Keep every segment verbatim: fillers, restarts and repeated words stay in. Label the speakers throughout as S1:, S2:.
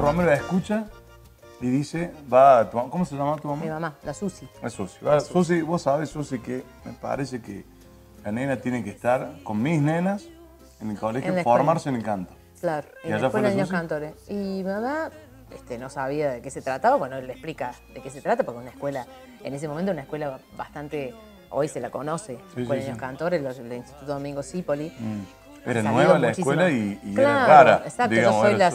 S1: Romero la escucha y dice, va a tu, ¿cómo se llama tu mamá?
S2: Mi mamá, la Susi.
S1: La Susi. Va, Susi, vos sabés, Susi, que me parece que la nena tiene que estar con mis nenas en el colegio, en formarse en el canto.
S2: Claro,
S1: ¿Y
S2: en
S1: allá
S2: la escuela de
S1: fue la
S2: niños
S1: Susi?
S2: cantores. Y mi mamá este, no sabía de qué se trataba, bueno, él le explica de qué se trata, porque una escuela, en ese momento una escuela bastante, hoy se la conoce,
S1: Sí,
S2: Escuela
S1: sí,
S2: de Niños
S1: sí.
S2: Cantores, los, el Instituto Domingo Cipoli.
S1: Mm. Era
S2: Salido
S1: nueva la
S2: muchísimo.
S1: escuela y, y
S2: Claro,
S1: era rara.
S2: Exacto,
S1: digamos,
S2: yo soy
S1: era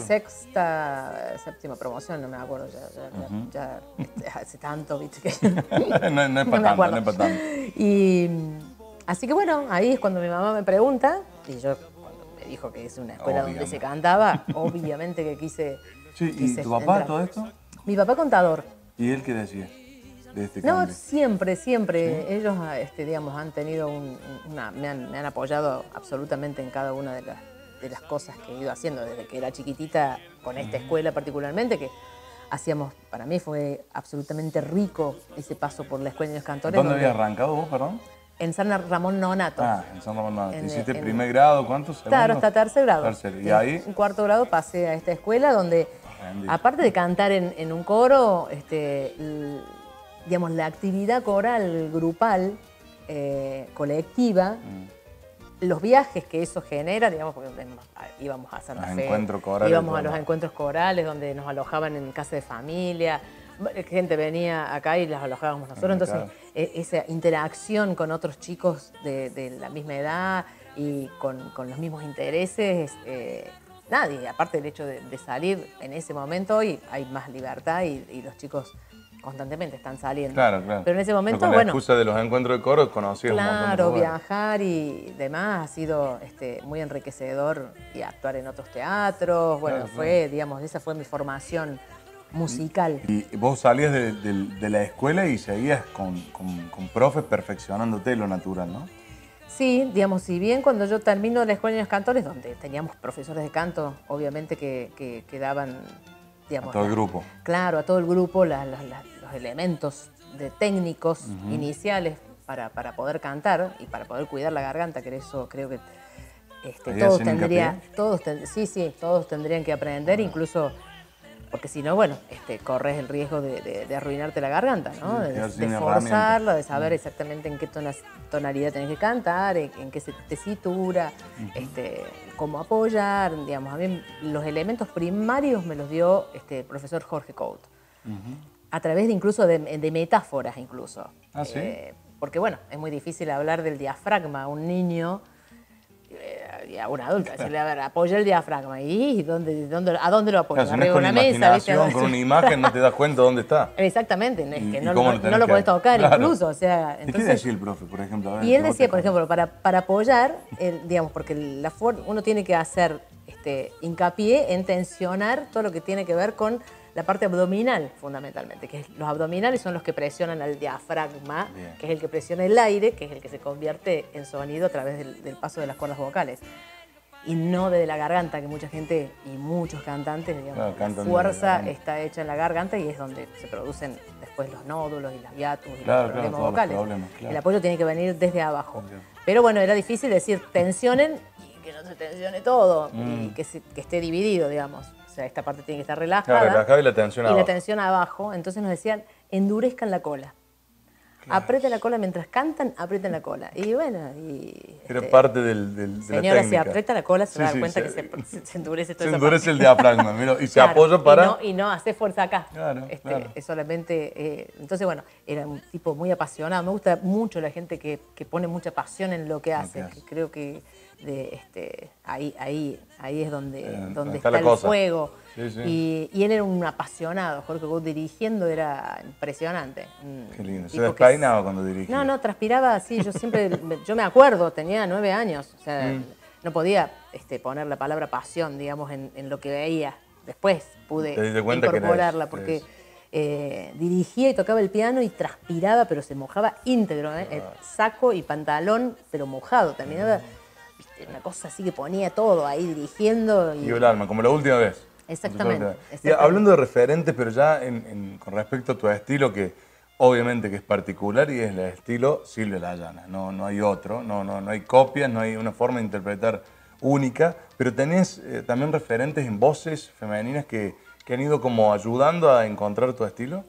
S2: la
S1: su-
S2: sexta, séptima promoción, no me acuerdo, ya, ya,
S1: Ujú.
S2: ya, ya hace tanto, viste, que
S1: no, no es
S2: no
S1: para
S2: me
S1: tanto,
S2: acuerdo.
S1: no es para tanto.
S2: Y así que bueno, ahí es cuando mi mamá me pregunta, y yo cuando me dijo que es una escuela donde
S1: Obviamente.
S2: se cantaba, obviamente que quise,
S1: Sí, ¿y
S2: quise
S1: tu papá
S2: entrar.
S1: todo esto?
S2: Mi papá contador.
S1: ¿Y él qué decía de este
S2: No,
S1: cambio?
S2: siempre, siempre. Ellos, este, digamos, han tenido un- una, me han, me han apoyado absolutamente en cada una de las, de las cosas que he ido haciendo desde que era chiquitita, con esta escuela particularmente, que hacíamos, para mí fue absolutamente rico ese paso por la Escuela de Niños Cantores.
S1: ¿Dónde
S2: donde-
S1: habías arrancado vos, perdón?
S2: En San Ramón Nonato.
S1: Ah, en San Ramón. No.
S2: En-
S1: ¿Hiciste
S2: en-
S1: primer grado? ¿Cuántos? ¿Segundo?
S2: Claro, hasta tercer grado.
S1: Tercero. ¿Y
S2: Sí,
S1: ahí?
S2: En cuarto grado pasé a esta escuela donde,
S1: Aprendí.
S2: aparte de cantar en, en un coro, este, l- digamos, la actividad coral, grupal, eh, colectiva,
S1: Mm.
S2: los viajes que eso genera, digamos, porque íbamos a Santa
S1: Los
S2: Fe,
S1: encuentros corales,
S2: íbamos a
S1: todo.
S2: los encuentros corales donde nos alojaban en casa de familia, gente venía acá y las alojábamos nosotros,
S1: Ah,
S2: entonces
S1: claro.
S2: e- esa interacción con otros chicos de, de la misma edad y con, con los mismos intereses, eh, nadie, aparte del hecho de, de salir en ese momento, hoy hay más libertad y, y los chicos constantemente están saliendo.
S1: Claro, claro.
S2: Pero en ese momento,
S1: Con la
S2: bueno,
S1: excusa de los encuentros de coro conocías un montón de
S2: claro,
S1: lugares.
S2: viajar y demás ha sido este, muy enriquecedor y actuar en otros teatros. Bueno,
S1: Claro,
S2: fue, digamos, esa fue mi formación musical.
S1: Y vos salías de, de- de la escuela y seguías con, con, con profes perfeccionándote lo natural, ¿no?
S2: Sí, digamos, si bien cuando yo termino la Escuela de Niños Cantores, donde teníamos profesores de canto, obviamente que, que, que daban, digamos...
S1: A todo el
S2: la-
S1: grupo.
S2: Claro, a todo el grupo, la- la- la- los elementos de técnicos
S1: Ujú.
S2: iniciales para, para poder cantar y para poder cuidar la garganta, que eso creo que este,
S1: Ahí
S2: todos
S1: hacen
S2: tendrían,
S1: hincapié.
S2: todos ten- sí, sí, todos tendrían que aprender, incluso... Porque si no, bueno, este, corres el riesgo de, de- de arruinarte la garganta, ¿no?
S1: Sí,
S2: De,
S1: quedar
S2: de
S1: sin
S2: forzarla, de
S1: herramientas.
S2: saber exactamente en qué tonas- tonalidad tenés que cantar, en, en qué se- tesitura, este, cómo apoyar, digamos. A mí los elementos primarios me los dio este, el profesor Jorge Couto, a través de incluso de, de metáforas incluso.
S1: ¿Ah, sí?
S2: Eh, porque bueno, es muy difícil hablar del diafragma a un niño eh, y a un adulto, decirle, a ver, apoya el diafragma. ¿Y dónde, dónde, a dónde lo apoya?
S1: Claro, si no es
S2: Arriba de
S1: con
S2: una mesa, ¿viste?
S1: imaginación, con una imagen, no te das cuenta dónde está.
S2: Exactamente, es
S1: ¿Y-
S2: que
S1: y
S2: no,
S1: cómo
S2: no-
S1: lo tenés
S2: no lo
S1: que-
S2: podés tocar
S1: Claro.
S2: incluso, o sea,
S1: ¿Y qué
S2: entonces...
S1: decía el profe, por ejemplo? A ver,
S2: Y él
S1: que vos
S2: decía,
S1: te
S2: por
S1: contés.
S2: ejemplo, para, para apoyar, el- digamos, porque la for- uno tiene que hacer este, hincapié en tensionar todo lo que tiene que ver con la parte abdominal, fundamentalmente, que es- los abdominales son los que presionan al diafragma,
S1: Bien.
S2: que es el que presiona el aire, que es el que se convierte en sonido a través del, del paso de las cuerdas vocales. Y no desde la garganta, que mucha gente y muchos cantantes, digamos,
S1: Claro,
S2: la
S1: cantan desde la
S2: fuerza
S1: garganta.
S2: está hecha en la garganta y es donde se producen después los nódulos y las hiatus y
S1: Claro,
S2: los
S1: claro,
S2: problemas
S1: todos los
S2: vocales.
S1: problemas, claro.
S2: El apoyo tiene que venir desde abajo.
S1: Bien.
S2: Pero bueno, era difícil decir tensionen y que no se tensione todo y
S1: Mm.
S2: que, se- que esté dividido, digamos. O sea, esta parte tiene que estar relajada.
S1: Claro, relajada y la tensión
S2: y
S1: abajo.
S2: la tensión abajo. Entonces nos decían, endurezcan la cola. Aprieten la cola mientras cantan, aprieten la cola. Y bueno, y...
S1: Era
S2: este,
S1: parte del, del, de
S2: Señora,
S1: la
S2: si
S1: técnica.
S2: aprieta la cola se
S1: Sí,
S2: va a dar
S1: sí,
S2: cuenta
S1: se-
S2: que se, se endurece toda
S1: Se
S2: esa
S1: endurece
S2: parte.
S1: el diafragma, mira, y se
S2: Claro,
S1: apoya para...
S2: Y no, y no hace fuerza acá.
S1: Claro,
S2: Este,
S1: claro.
S2: Es solamente... eh, entonces, bueno, era un tipo muy apasionado. Me gusta mucho la gente que, que pone mucha pasión en lo que hace.
S1: hace.
S2: Que creo que de, este, ahí, ahí, ahí es donde,
S1: Eh,
S2: donde
S1: está
S2: está,
S1: la
S2: el
S1: cosa.
S2: fuego.
S1: Sí, sí.
S2: Y, y él era un apasionado. Jorge Couto dirigiendo era impresionante. Un
S1: Qué lindo. Se
S2: tipo que-
S1: despeinaba cuando dirigía.
S2: No, no, transpiraba así. Yo siempre, me- yo me acuerdo, tenía nueve años. O sea,
S1: Mm.
S2: no podía este, poner la palabra pasión, digamos, en, en lo que veía. Después pude
S1: Te diste cuenta que era
S2: incorporarla
S1: eso,
S2: porque
S1: eso.
S2: eh, dirigía y tocaba el piano y transpiraba, pero se mojaba íntegro, ¿eh? El saco y pantalón, pero mojado. Terminaba, viste, una cosa así que ponía todo ahí dirigiendo. Y,
S1: Y el alma, como la última vez.
S2: Exactamente,
S1: Y
S2: exactamente.
S1: hablando de referentes, pero ya en- en- con respecto a tu estilo, que obviamente que es particular y es el estilo Silvia Layana. No, no hay otro, no, no, no hay copias, no hay una forma de interpretar única, pero tenés eh, también referentes en voces femeninas que, que han ido como ayudando a encontrar tu estilo?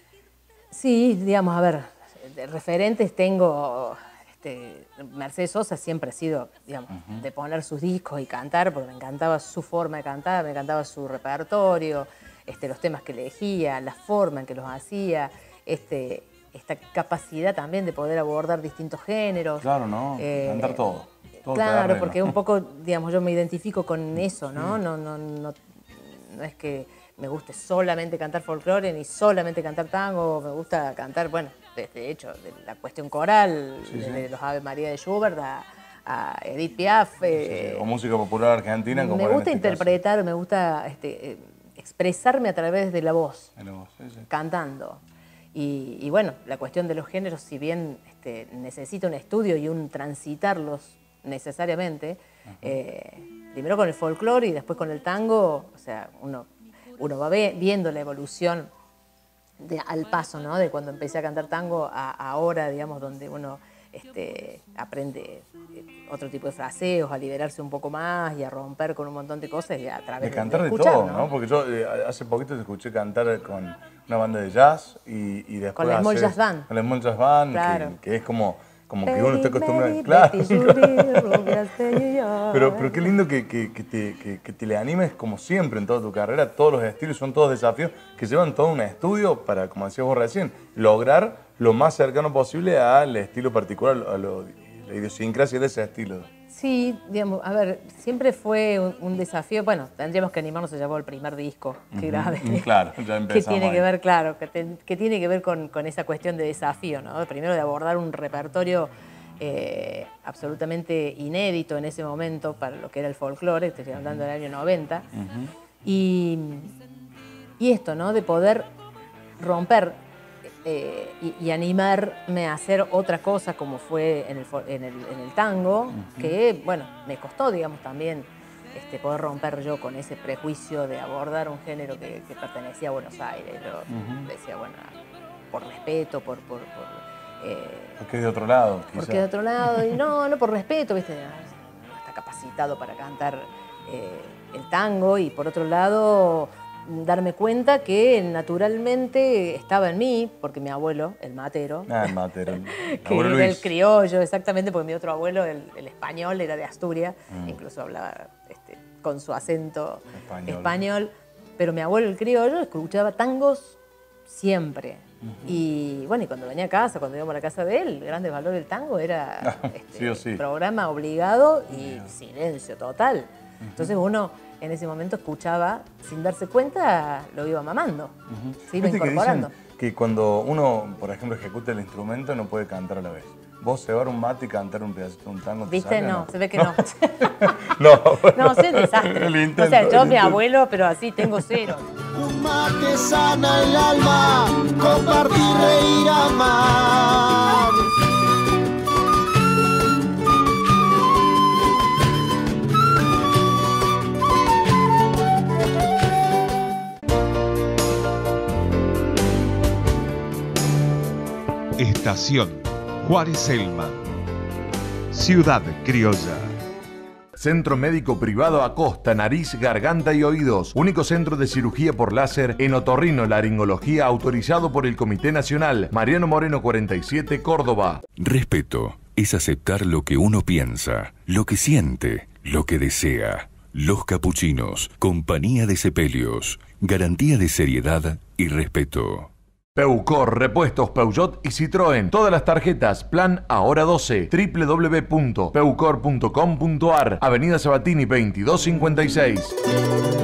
S2: Sí, digamos, a ver, de referentes tengo, este, Mercedes Sosa siempre ha sido, digamos, uh-huh. de poner sus discos y cantar, porque me encantaba su forma de cantar, me encantaba su repertorio, este, los temas que elegía, la forma en que los hacía, este, esta capacidad también de poder abordar distintos géneros.
S1: Claro, ¿no? Eh, cantar todo. todo
S2: claro, porque un poco, digamos, yo me identifico con eso, ¿no? No, no, no, no es que me guste solamente cantar folclore ni solamente cantar tango, me gusta cantar, bueno, de, de hecho, de la cuestión coral, sí, de, sí. los Ave María de Schubert a, a Edith Piaf. Eh,
S1: sí, sí. O música popular argentina. Como
S2: me gusta
S1: en este
S2: interpretar, caso. me gusta este, eh, expresarme a través de la voz,
S1: de la voz sí, sí.
S2: cantando. Y, y bueno, la cuestión de los géneros, si bien este, necesita un estudio y un transitarlos necesariamente, uh-huh. eh, primero con el folclore y después con el tango, o sea, uno... uno va viendo la evolución de, al paso, ¿no? De cuando empecé a cantar tango a, a ahora, digamos, donde uno este, aprende otro tipo de fraseos, a liberarse un poco más y a romper con un montón de cosas y a través de,
S1: de cantar de,
S2: de escuchar,
S1: todo,
S2: ¿no?
S1: ¿no? Porque yo eh, hace poquito te escuché cantar con una banda de jazz y, y después
S2: con la Small Jazz Band.
S1: Con la Small Jazz Band,
S2: claro.
S1: que, que es como... Como que uno está acostumbrado...
S2: Claro.
S1: pero, pero qué lindo que, que, que, te, que, que te le animes, como siempre en toda tu carrera. Todos los estilos son todos desafíos que llevan todo un estudio para, como decías vos recién, lograr lo más cercano posible al estilo particular, a lo, la idiosincrasia de ese estilo.
S2: Sí, digamos, a ver, siempre fue un, un desafío. Bueno, tendríamos que animarnos a llevar el primer disco que grabé.
S1: Uh-huh. Claro, ya empezamos.
S2: Que tiene
S1: ahí.
S2: que ver, claro, que, te, que tiene que ver con, con esa cuestión de desafío, ¿no? Primero de abordar un repertorio eh, absolutamente inédito en ese momento para lo que era el folclore, estoy hablando del año noventa. Uh-huh. y, y esto, ¿no? De poder romper Eh, y, y animarme a hacer otra cosa como fue en el, en el, en el tango, uh-huh. que, bueno, me costó, digamos, también este, poder romper yo con ese prejuicio de abordar un género que, que pertenecía a Buenos Aires. Yo uh-huh. decía, bueno, por respeto, por... por, por
S1: eh, porque es de otro lado, quizás.
S2: Porque es de otro lado, y no, no por respeto, ¿viste? No está capacitado para cantar eh, el tango, y por otro lado... darme cuenta que naturalmente estaba en mí, porque mi abuelo, el matero,
S1: ah, el matero, el
S2: que era Luis. El criollo, exactamente, porque mi otro abuelo, el, el español, era de Asturias, mm. incluso hablaba este, con su acento español. español, pero mi abuelo, el criollo, escuchaba tangos siempre. Uh-huh. Y bueno, y cuando venía a casa, cuando íbamos a la casa de él, el Grandes Valores del Tango era este,
S1: sí o sí.
S2: programa obligado y
S1: yeah.
S2: silencio total. Uh-huh. Entonces uno... en ese momento escuchaba, sin darse cuenta, lo iba mamando, uh-huh. se iba incorporando.
S1: Que, dicen que cuando uno, por ejemplo, ejecuta el instrumento, no puede cantar a la vez. Vos cebar un mate y cantar un pedacito de un tango, ¿te
S2: ¿viste?
S1: sale,
S2: No,
S1: no,
S2: se ve que no.
S1: No, bueno,
S2: no, soy un desastre.
S1: Intento,
S2: o sea, yo, mi abuelo, pero así tengo cero.
S3: Un mate sana el alma, compartir, reír, amar.
S4: Estación Juárez Selman, Ciudad Criolla.
S1: Centro Médico Privado Acosta, Nariz, Garganta y Oídos. Único centro de cirugía por láser en otorrinolaringología autorizado por el Comité Nacional. Mariano Moreno cuarenta y siete, Córdoba.
S5: Respeto es aceptar lo que uno piensa, lo que siente, lo que desea. Los Capuchinos, Compañía de Sepelios. Garantía de seriedad y respeto.
S1: Peucor, Repuestos Peugeot y Citroën. Todas las tarjetas, plan ahora doce, doble u doble u doble u punto peucor punto com punto a r, Avenida Sabatini veintidós cincuenta y seis.